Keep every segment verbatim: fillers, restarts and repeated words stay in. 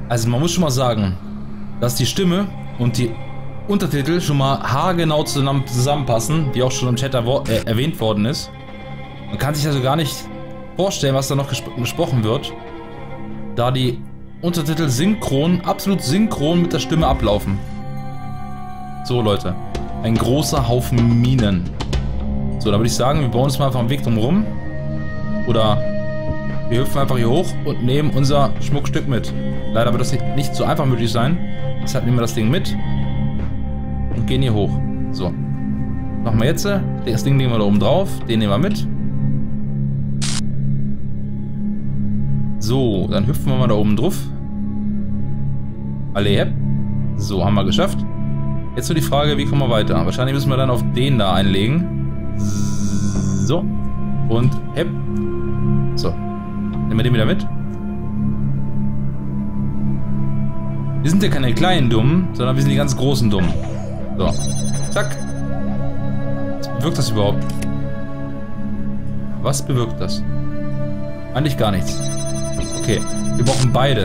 Also man muss schon mal sagen, dass die Stimme und die Untertitel schon mal haargenau zusammen, zusammenpassen, wie auch schon im Chat erwo- äh, erwähnt worden ist. Man kann sich also gar nicht vorstellen, was da noch gesp gesprochen wird, da die Untertitel synchron, absolut synchron mit der Stimme ablaufen. So Leute, ein großer Haufen Minen. So, da würde ich sagen, wir bauen uns mal einfach einen Weg drumherum. Oder wir hüpfen einfach hier hoch und nehmen unser Schmuckstück mit. Leider wird das nicht so einfach möglich sein. Deshalb nehmen wir das Ding mit und gehen hier hoch. So. Machen wir jetzt. Das Ding legen wir da oben drauf. Den nehmen wir mit. So, dann hüpfen wir mal da oben drauf. Alle hepp. So, haben wir geschafft. Jetzt so die Frage, wie kommen wir weiter? Wahrscheinlich müssen wir dann auf den da einlegen. So. Und hepp. So. Nehmen wir den wieder mit. Wir sind ja keine kleinen Dummen, sondern wir sind die ganz großen Dummen. So. Zack. Was bewirkt das überhaupt? Was bewirkt das? Eigentlich gar nichts. Okay. Wir brauchen beide.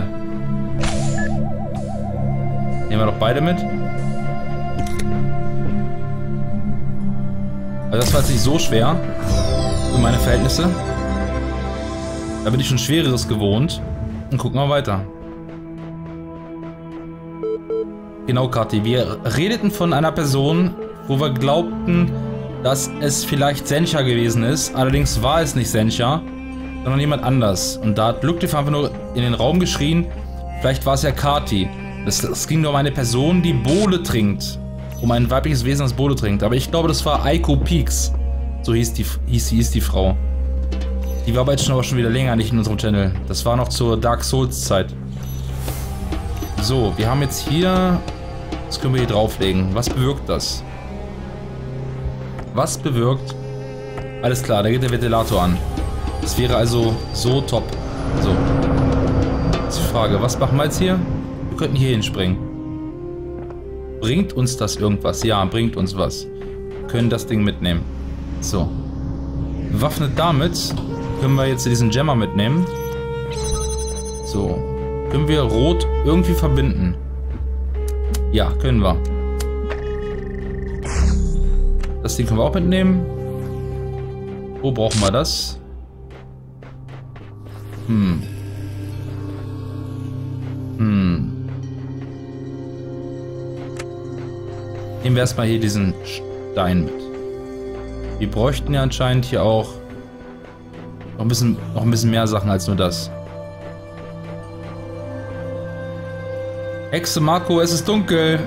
Nehmen wir doch beide mit. Also das war jetzt nicht so schwer. Für meine Verhältnisse. Da bin ich schon Schwereres gewohnt. Und gucken wir weiter. Genau, Kathi. Wir redeten von einer Person, wo wir glaubten, dass es vielleicht Sencha gewesen ist. Allerdings war es nicht Sencha, sondern jemand anders. Und da hat Glückliff einfach nur in den Raum geschrien, vielleicht war es ja Kathi. Es, es ging nur um eine Person, die Bole trinkt. Um ein weibliches Wesen, das Bole trinkt. Aber ich glaube, das war Aiko Peaks. So hieß die, hieß, hieß die Frau. Die war aber jetzt schon, aber schon wieder länger nicht in unserem Channel. Das war noch zur Dark Souls Zeit. So, wir haben jetzt hier... Das können wir hier drauflegen. Was bewirkt das? Was bewirkt? Alles klar, da geht der Ventilator an. Das wäre also so top. So. Jetzt die Frage, was machen wir jetzt hier? Wir könnten hier hinspringen. Bringt uns das irgendwas? Ja, bringt uns was. Wir können das Ding mitnehmen. So. Bewaffnet damit können wir jetzt diesen Gemmer mitnehmen. So. Können wir Rot irgendwie verbinden? Ja, können wir. Das Ding können wir auch mitnehmen. Wo brauchen wir das? Hm. Hm. Nehmen wir erstmal hier diesen Stein mit. Wir bräuchten ja anscheinend hier auch noch ein bisschen, noch ein bisschen mehr Sachen als nur das. Hexe Marco, es ist dunkel.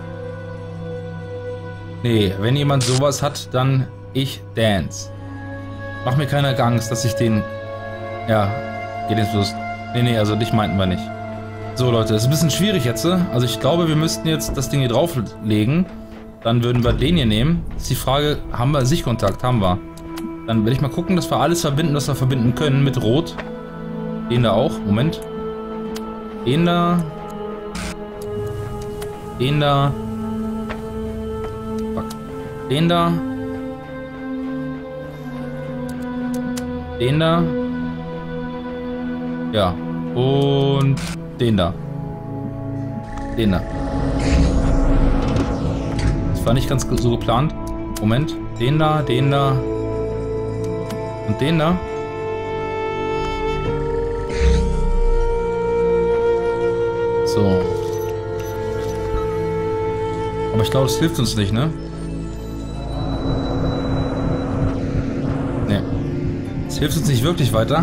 Nee, wenn jemand sowas hat, dann ich dance. Mach mir keine Angst, dass ich den... Ja, geht ins Fluss. Nee, nee, also dich meinten wir nicht. So Leute, das ist ein bisschen schwierig jetzt. Also ich glaube, wir müssten jetzt das Ding hier drauflegen. Dann würden wir den hier nehmen. Ist die Frage, haben wir Sichtkontakt? Haben wir. Dann werde ich mal gucken, dass wir alles verbinden, was wir verbinden können mit Rot. Den da auch. Moment. Den da. Den da. Fuck. Den da. Den da. Ja. Und den da. Den da. Das war nicht ganz so geplant. Moment. Den da, den da. Und den da. So. Aber ich glaube, das hilft uns nicht, ne? Ne. Das hilft uns nicht wirklich weiter.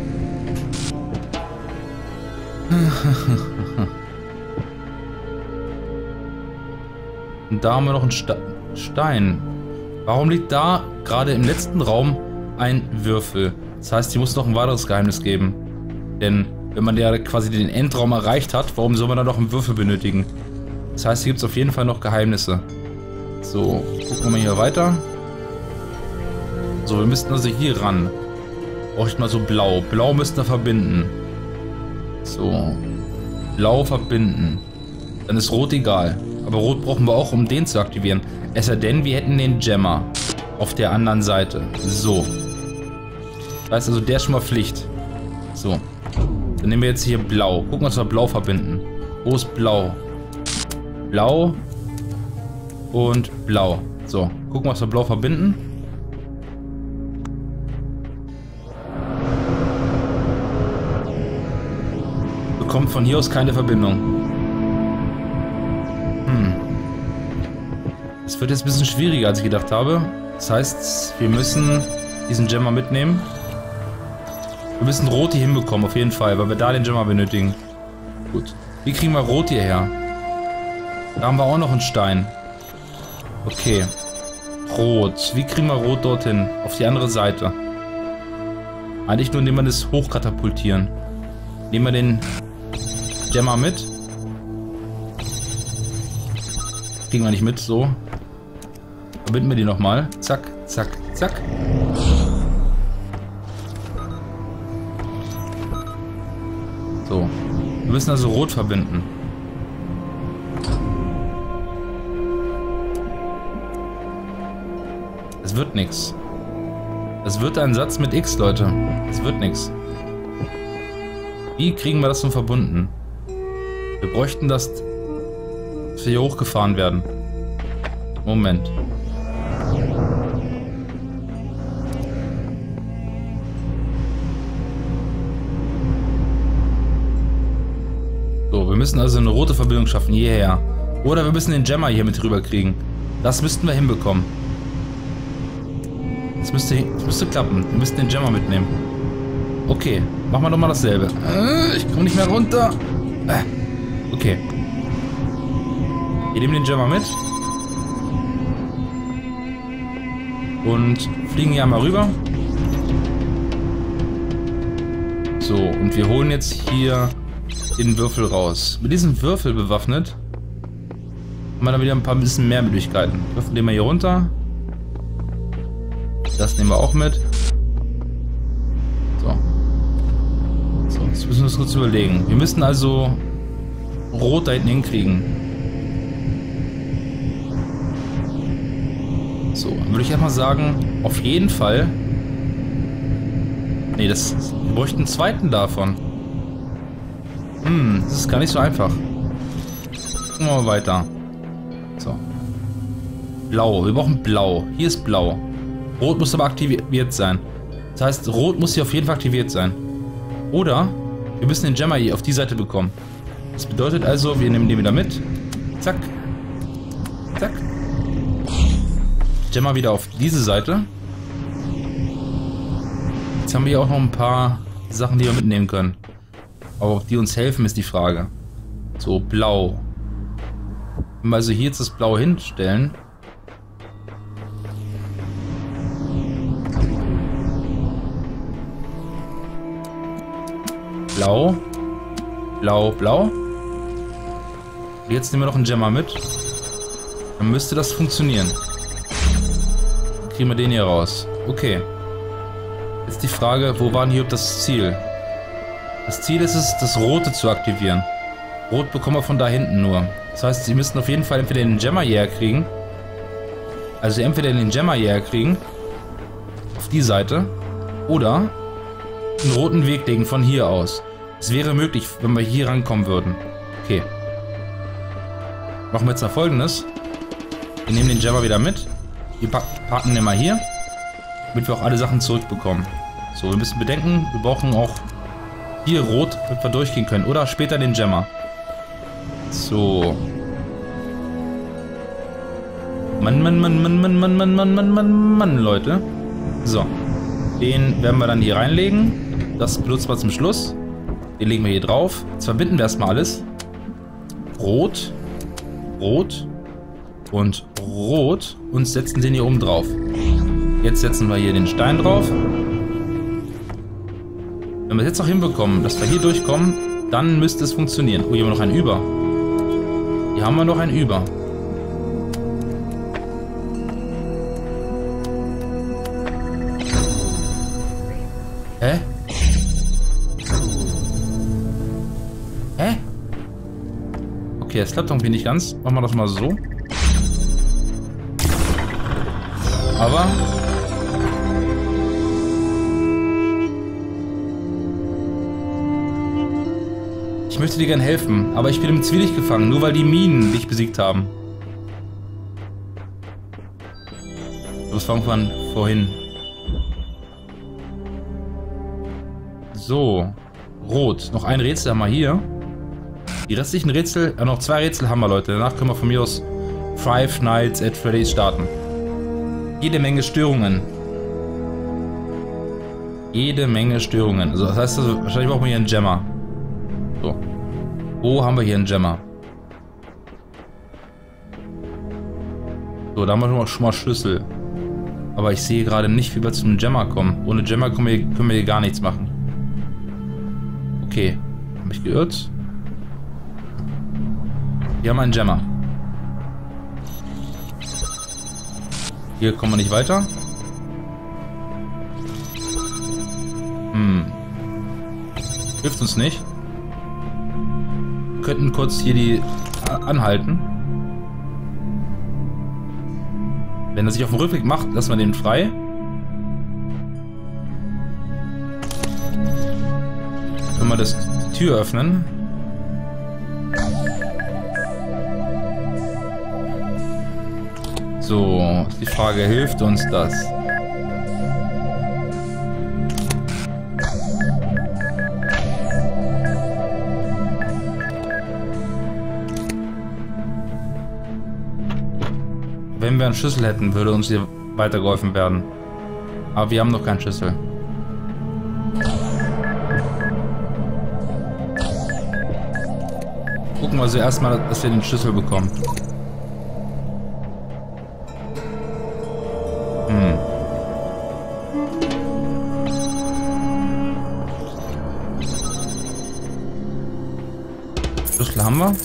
Und da haben wir noch einen Ste- Stein. Warum liegt da gerade im letzten Raum ein Würfel? Das heißt, hier muss noch ein weiteres Geheimnis geben. Denn wenn man ja quasi den Endraum erreicht hat, warum soll man dann noch einen Würfel benötigen? Das heißt, hier gibt es auf jeden Fall noch Geheimnisse. So, gucken wir mal hier weiter. So, wir müssten also hier ran. Brauche ich mal so blau. Blau müssten wir verbinden. So. Blau verbinden. Dann ist Rot egal. Aber Rot brauchen wir auch, um den zu aktivieren. Es sei denn, wir hätten den Gemmer auf der anderen Seite. So. Das heißt also, der ist schon mal Pflicht. So. Dann nehmen wir jetzt hier blau. Gucken, was wir blau verbinden. Wo ist blau? Blau und blau. So, gucken, was wir blau verbinden. Bekommt von hier aus keine Verbindung. Hm. Das wird jetzt ein bisschen schwieriger, als ich gedacht habe. Das heißt, wir müssen diesen Gemma mitnehmen. Wir müssen Rot hier hinbekommen, auf jeden Fall, weil wir da den Gemma benötigen. Gut. Wie kriegen wir Rot hierher? Da haben wir auch noch einen Stein. Okay. Rot. Wie kriegen wir Rot dorthin? Auf die andere Seite. Eigentlich nur, indem wir das hochkatapultieren. Nehmen wir den Gemma mit. Kriegen wir nicht mit, so. Verbinden wir die nochmal. Zack, zack, zack. So. Wir müssen also Rot verbinden. Es wird nichts. Es wird ein Satz mit X, Leute. Es wird nichts. Wie kriegen wir das nun verbunden? Wir bräuchten das, dass wir hier hochgefahren werden. Moment. So, wir müssen also eine rote Verbindung schaffen, hierher. Oder wir müssen den Gemma hier mit rüber kriegen. Das müssten wir hinbekommen. Das müsste, das müsste klappen. Wir müssten den Gemma mitnehmen. Okay, machen wir doch mal dasselbe. Äh, ich komme nicht mehr runter. Äh, okay. Wir nehmen den Gemma mit. Und fliegen hier einmal rüber. So, und wir holen jetzt hier den Würfel raus. Mit diesem Würfel bewaffnet haben wir dann wieder ein paar bisschen mehr Möglichkeiten. Würfel nehmen wir hier runter. Das nehmen wir auch mit. So. So, jetzt müssen wir uns kurz überlegen. Wir müssen also Rot da hinten hinkriegen. So, dann würde ich erstmal sagen, auf jeden Fall. Nee, das. Wir bräuchten einen zweiten davon. Hm, das ist gar nicht so einfach. Gucken wir mal weiter. So. Blau, wir brauchen Blau. Hier ist Blau. Rot muss aber aktiviert sein. Das heißt, Rot muss hier auf jeden Fall aktiviert sein. Oder wir müssen den Gemma hier auf die Seite bekommen. Das bedeutet also, wir nehmen den wieder mit. Zack. Zack. Gemma wieder auf diese Seite. Jetzt haben wir hier auch noch ein paar Sachen, die wir mitnehmen können. Aber ob die uns helfen, ist die Frage. So, Blau. Wenn wir also hier jetzt das Blaue hinstellen. Blau. Blau, Blau. Und jetzt nehmen wir noch einen Gemma mit. Dann müsste das funktionieren. Dann kriegen wir den hier raus. Okay. Jetzt die Frage, wo war denn hier das Ziel? Das Ziel ist es, das Rote zu aktivieren. Rot bekommen wir von da hinten nur. Das heißt, sie müssten auf jeden Fall entweder den Gemma hierher kriegen. Also entweder den Gemma hierher kriegen. Auf die Seite. Oder einen roten Weg legen von hier aus. Es wäre möglich, wenn wir hier rankommen würden. Okay. Machen wir jetzt noch Folgendes. Wir nehmen den Gemma wieder mit. Wir packen den mal hier. Damit wir auch alle Sachen zurückbekommen. So, wir müssen bedenken, wir brauchen auch hier Rot, damit wir durchgehen können. Oder später den Gemma. So. Mann, Mann, Mann, Mann, Mann, Mann, Mann, Mann, Mann, Mann, Mann, Leute. So. Den werden wir dann hier reinlegen. Das benutzen wir zum Schluss. Den legen wir hier drauf. Jetzt verbinden wir erstmal alles. Rot. Rot. Und Rot. Und setzen den hier oben drauf. Jetzt setzen wir hier den Stein drauf. Wenn wir es jetzt noch hinbekommen, dass wir hier durchkommen, dann müsste es funktionieren. Oh, hier haben wir noch einen Über. Hier haben wir noch einen Über. Hä? Hä? Okay, es klappt irgendwie nicht ganz. Machen wir das mal so. Aber... Ich möchte dir gerne helfen, aber ich bin im Zwielicht gefangen, nur weil die Minen dich besiegt haben. Das war irgendwann vorhin. So. Rot. Noch ein Rätsel haben wir hier. Die restlichen Rätsel, äh, noch zwei Rätsel haben wir, Leute. Danach können wir von mir aus Five Nights at Freddy's starten. Jede Menge Störungen. Jede Menge Störungen. Also das heißt, also, wahrscheinlich brauchen wir hier einen Gemmer. So. Wo haben wir hier einen Gemmer? So, da haben wir schon mal Schlüssel. Aber ich sehe gerade nicht, wie wir zum Gemmer kommen. Ohne Gemmer können wir, können wir hier gar nichts machen. Okay. Habe ich geirrt? Wir haben einen Gemmer. Hier kommen wir nicht weiter. Hm. Hilft uns nicht. Wir könnten kurz hier die anhalten. Wenn er sich auf dem Rückweg macht, lassen wir den frei. Können wir das, die Tür öffnen. So, ist die Frage, hilft uns das? Wenn wir einen Schlüssel hätten, würde uns hier weitergeholfen werden. Aber wir haben noch keinen Schlüssel. Gucken wir also erstmal, dass wir den Schlüssel bekommen. Hm. Schlüssel haben wir.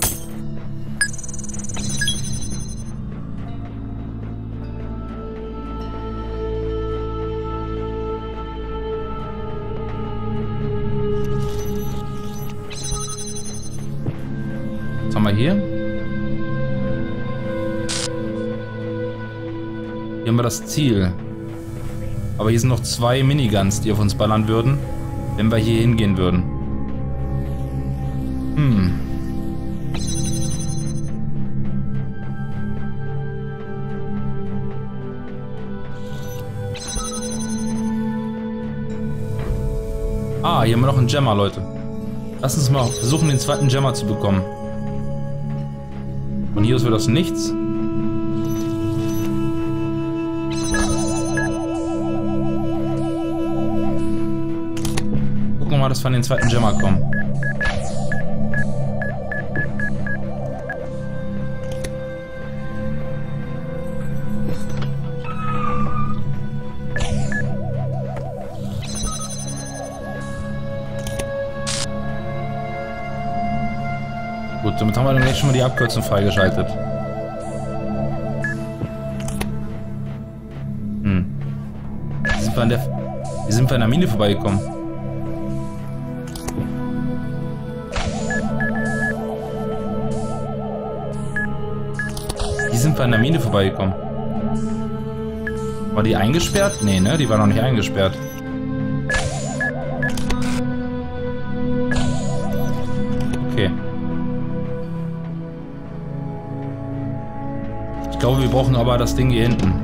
Was haben wir hier? Hier haben wir das Ziel. Aber hier sind noch zwei Miniguns, die auf uns ballern würden, wenn wir hier hingehen würden. Hm. Ah, hier haben wir noch einen Gemmer, Leute. Lass uns mal versuchen, den zweiten Gemmer zu bekommen. Von hier aus wird das nichts. Gucken wir mal, dass wir an den zweiten Gemmer kommen. Gut, damit haben wir dann jetzt schon mal die Abkürzung freigeschaltet. Hm. Wie sind wir an der, wie sind wir an der Mine vorbeigekommen? Wie sind wir an der Mine vorbeigekommen? War die eingesperrt? Nee, ne? Die war noch nicht eingesperrt. Okay. Ich glaube, wir brauchen aber das Ding hier hinten.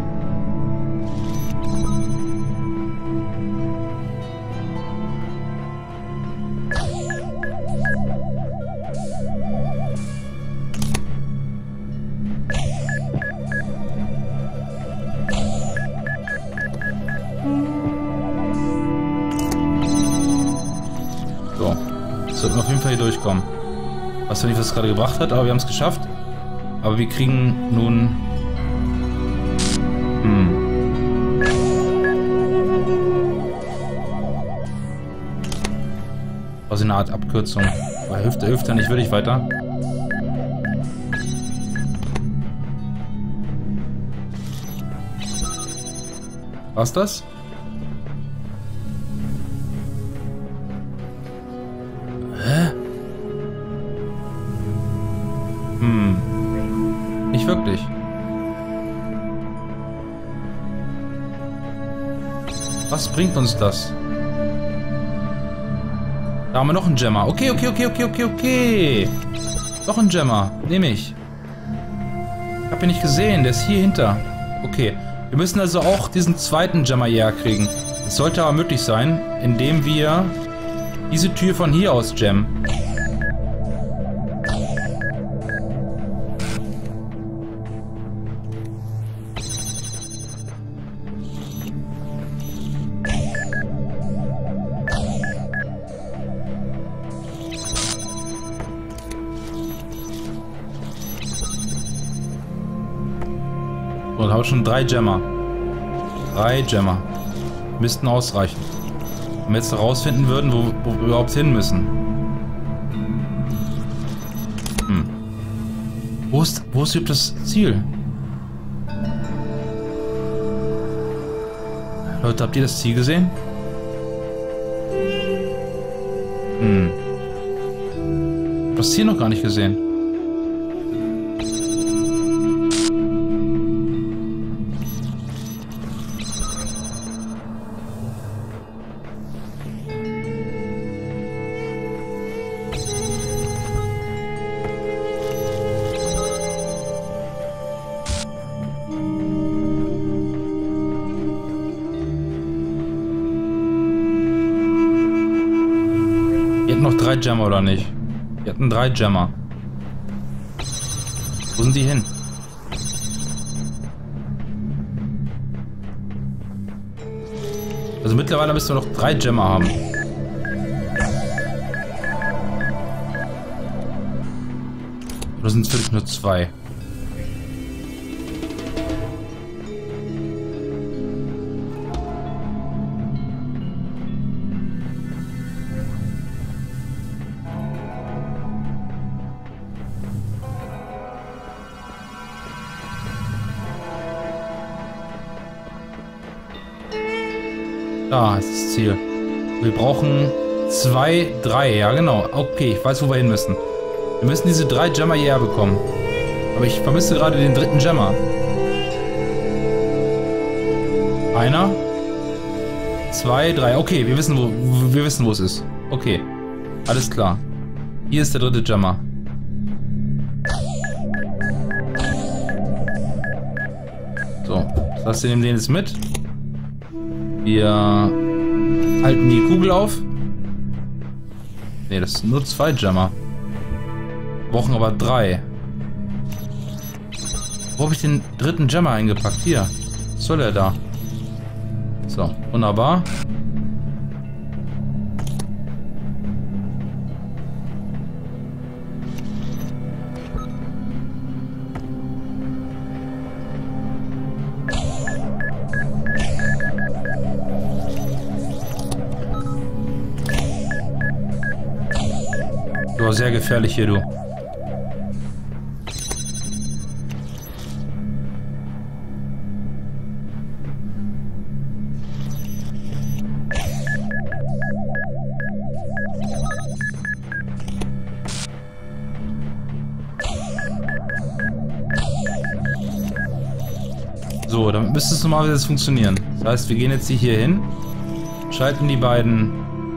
So. Das sollten wir auf jeden Fall hier durchkommen. Was weiß nicht, was es gerade gebracht hat, aber wir haben es geschafft. Aber wir kriegen nun... Hm. Also eine Art Abkürzung. Aber hilft, hilft ja nicht wirklich weiter. War's das? Hä? Hm. Nicht wirklich. Was bringt uns das? Da haben wir noch einen Gemmer. Okay, okay, okay, okay, okay, okay. Noch ein Gemmer. Nehme ich. Ich habe ihn nicht gesehen. Der ist hier hinter. Okay. Wir müssen also auch diesen zweiten Gemmer hierher kriegen. Es sollte aber möglich sein, indem wir diese Tür von hier aus gemmen. So, dann habe ich schon drei Gemmer. Drei Gemmer. Müssten ausreichen. Wenn wir jetzt herausfinden würden, wo, wo wir überhaupt hin müssen. Hm. Wo ist, wo ist überhaupt das Ziel? Leute, habt ihr das Ziel gesehen? Hm. Ich hab das Ziel noch gar nicht gesehen. Noch drei Gemmer oder nicht? Wir hatten drei Gemmer. Wo sind die hin? Also mittlerweile müssen wir noch drei Gemmer haben. Oder sind es wirklich nur zwei? Da ist das Ziel. Wir brauchen zwei, drei. Ja, genau. Okay, ich weiß, wo wir hin müssen. Wir müssen diese drei Gemmer hierher bekommen. Aber ich vermisse gerade den dritten Gemmer. Einer. Zwei, drei. Okay, wir wissen, wo, wir wissen, wo es ist. Okay. Alles klar. Hier ist der dritte Gemmer. So. Das heißt, wir nehmen den jetzt mit. Wir halten die Kugel auf. Ne, das sind nur zwei Gemmer. Wir brauchen aber drei. Wo habe ich den dritten Gemmer eingepackt? Hier. Was soll er da? So, wunderbar. Du, sehr gefährlich hier, du. So, damit müsste es normal jetzt funktionieren. Das heißt, wir gehen jetzt hier hin, schalten die beiden.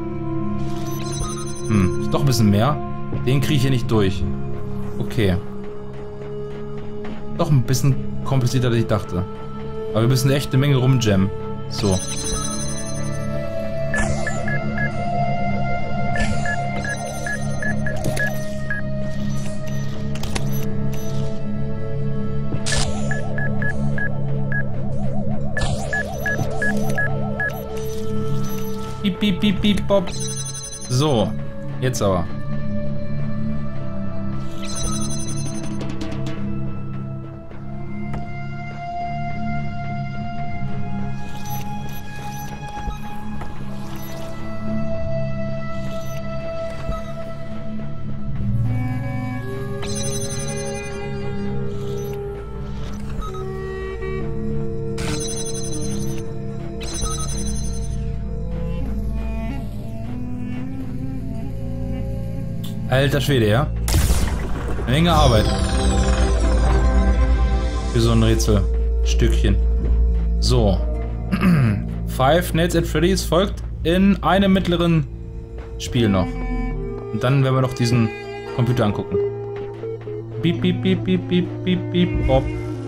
Hm, ist doch ein bisschen mehr. Den kriege ich hier nicht durch. Okay. Doch ein bisschen komplizierter, als ich dachte. Aber wir müssen echt eine Menge rumjammen. So. Piep, piep, piep, piep, pop. So. Jetzt aber. Alter Schwede, ja? Eine Menge Arbeit. Für so ein Rätselstückchen. So. Five Nights at Freddy's folgt in einem mittleren Spiel noch. Und dann werden wir noch diesen Computer angucken. Piep, piep, piep, piep, piep, piep, piep, pop.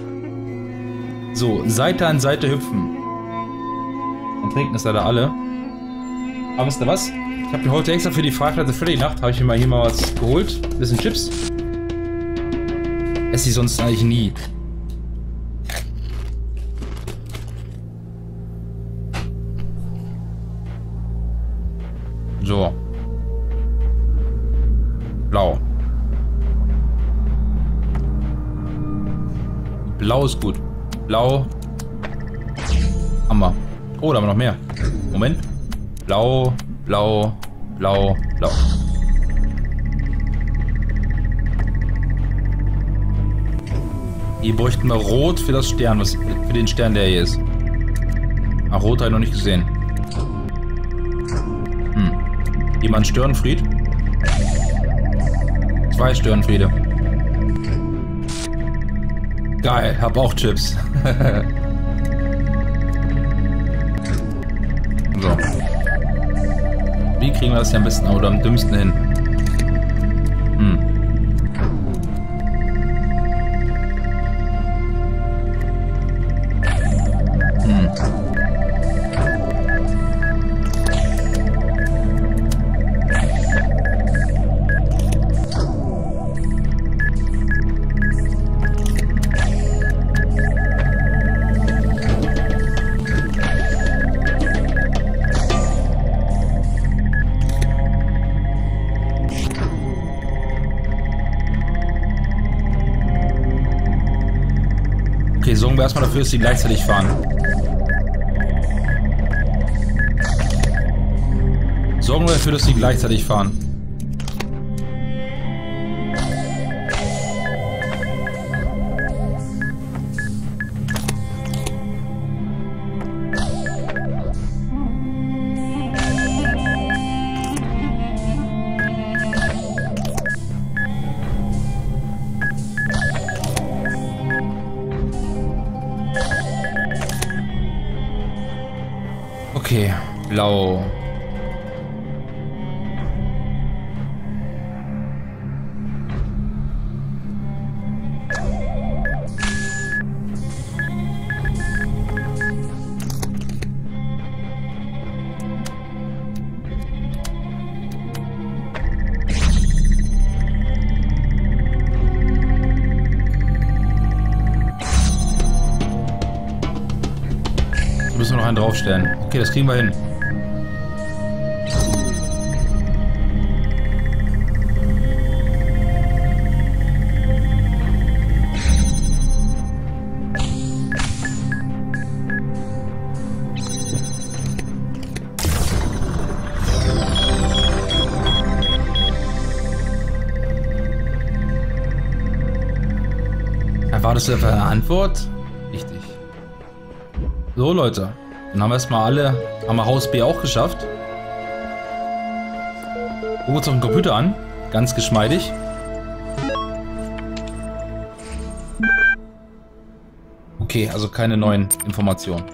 So, Seite an Seite hüpfen. Und trinken ist leider alle. Aber wisst ihr was? Ich habe mir heute extra für die Five Nights at Freddy Nacht, habe ich mir mal hier mal was geholt. Ein bisschen Chips. Esse ich sonst eigentlich nie. So. Blau. Blau ist gut. Blau. Hammer. Oh, da haben wir noch mehr. Moment. Blau, blau, blau, blau. Hier bräuchten wir Rot für das Stern, was für den Stern, der hier ist. Ah, Rot habe ich noch nicht gesehen. Hm. Jemand Störenfried? Zwei Störenfriede. Geil, hab auch Chips. So. Wie kriegen wir das hier am besten oder am dümmsten hin? Hm. Hm. Okay, sorgen wir erstmal dafür, dass sie gleichzeitig fahren. Sorgen wir dafür, dass sie gleichzeitig fahren. Okay, blau. Müssen wir noch einen draufstellen. Okay, das kriegen wir hin. Erwartest du einfach eine Antwort? Richtig. So, Leute. Dann haben wir erstmal alle, haben wir Haus B auch geschafft. Gucken wir uns auf den Computer an. Ganz geschmeidig. Okay, also keine neuen Informationen.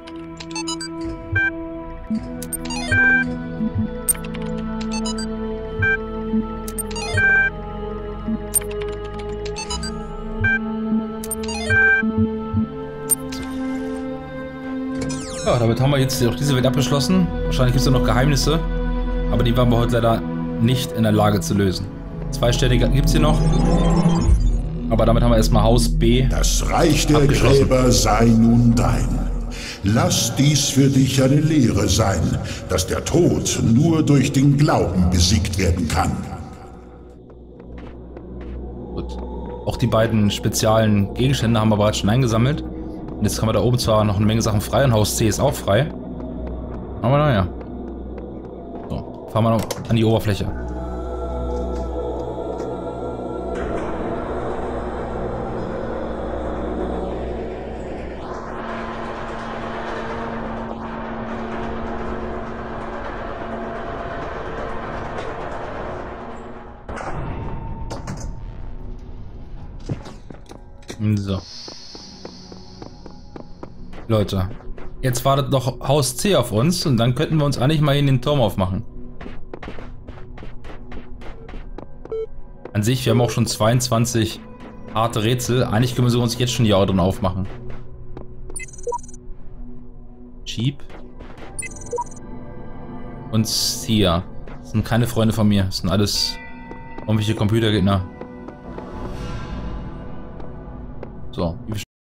Ja, damit haben wir jetzt auch diese Welt abgeschlossen. Wahrscheinlich gibt es ja noch Geheimnisse, aber die waren wir heute leider nicht in der Lage zu lösen. Zwei Sterne gibt es hier noch, aber damit haben wir erstmal Haus B. Das Reich der Gräber sei nun dein. Lass dies für dich eine Lehre sein, dass der Tod nur durch den Glauben besiegt werden kann. Gut. Auch die beiden speziellen Gegenstände haben wir bereits schon eingesammelt. Und jetzt haben wir da oben zwar noch eine Menge Sachen frei und Haus C ist auch frei. Aber naja. So, fahren wir noch an die Oberfläche. So. Leute, jetzt wartet noch Haus C auf uns und dann könnten wir uns eigentlich mal in den Turm aufmachen. An sich, wir haben auch schon zweiundzwanzig harte Rätsel. Eigentlich können wir sie uns jetzt schon die Augen drin aufmachen. Jeep. Und Sia. Das sind keine Freunde von mir. Das sind alles irgendwelche Computergegner. So, wie